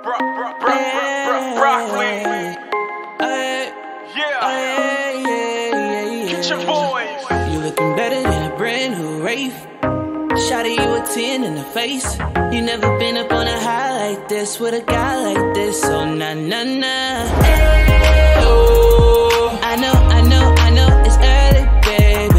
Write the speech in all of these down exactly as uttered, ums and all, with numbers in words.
bro, bro, bro, bro, broccoli. Get your voice. You looking better than a brand new Wraith. Shawty, you a ten in the face. You never been up on a high like this with a guy like this. So nah, nah, nah. Oh, I know, I know, I know it's early, baby.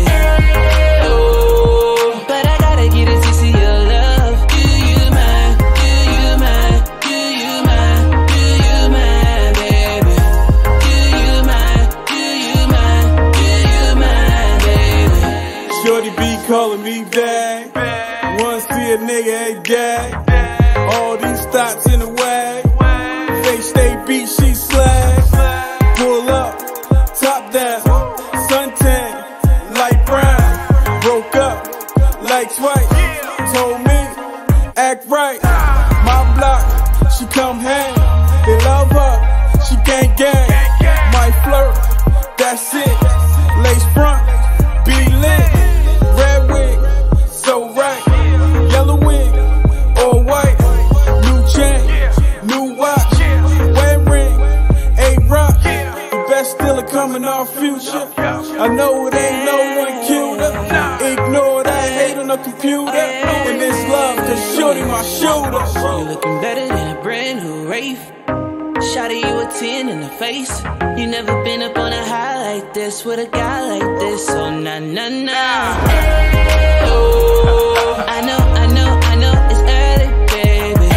Oh, but I gotta get a taste of your love. Do you mind? Do you mind? Do you mind? Do you mind, baby? Do you mind? Do you mind? Do you mind, baby? Shorty be calling me dad. Wanna see a nigga a gag. All these thoughts in the way. They stay beat, she slag. Pull up, top down, suntan, light brown. Broke up, like twice. Told me, act right. My block, she come hang. They love her, she gang gang. My flirt, that's it. Lace front, be lit. Red wig, so right. Yellow wig, all white. New chain, new watch. Wear ring, A-Rock. The best still a coming off Future. I know it ain't no one killed her. Ignore that hate on the computer. And this love, cause shorty my shooter. You looking better than a brand new Wraith. Shawty, you a ten in the face. You never been up on a high like this with a guy like this. So nah, nah, nah. Oh, I know, I know, I know it's early, baby.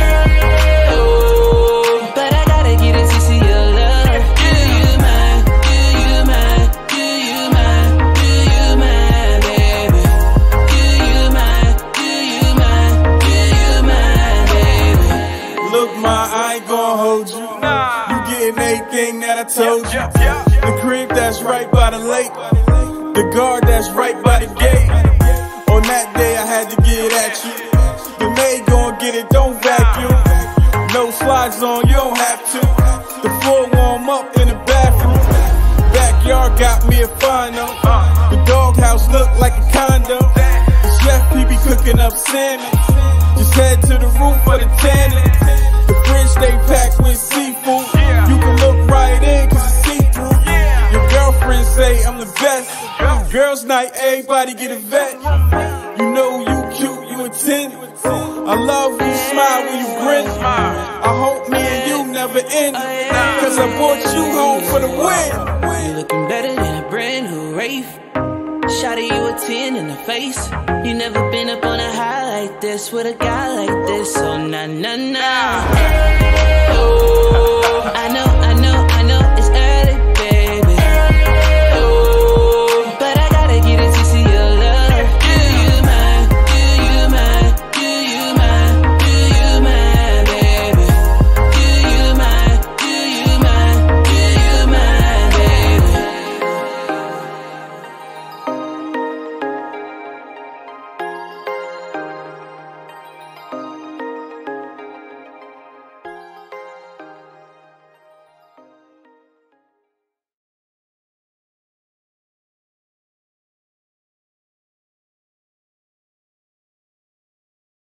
Oh, but I gotta get a taste of your love. Do you mind? Do you mind? Do you mind? Do you mind, baby? Do you mind? Do you mind? Do you mind, baby? Look, ma, I ain't gon' hold you. You getting everything that I told you. The crib that's right by the lake. The guard that's right by the gate. On that day I had to get at you. The maid gon' get it, don't vacuum. No slides on, you don't have to. The floor warm up in the bathroom. Backyard got me a final. The doghouse look like a condo. The chef, he be cooking up salmon. Just head to the roof for the tanning. The fridge stay packed with seafood. You can look right in cause it's see-through. Your girlfriend say I'm the best. Girls night, everybody get a vet. You know you cute, you a ten. I love when you smile, when you grin. I hope me and you never end. Cause I brought you home for the win. You looking better than a brand new Wraith. Shawty, you a ten in the face. You never been up on a high like this with a guy like this. So nah, nah, nah. Oh, I know.